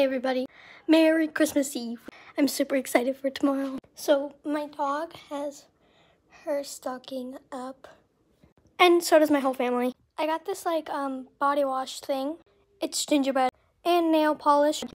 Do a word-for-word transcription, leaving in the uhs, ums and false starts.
Hey everybody, Merry Christmas Eve. I'm super excited for tomorrow. So my dog has her stocking up, and so does my whole family. I got this like um body wash thing. It's gingerbread and nail polish.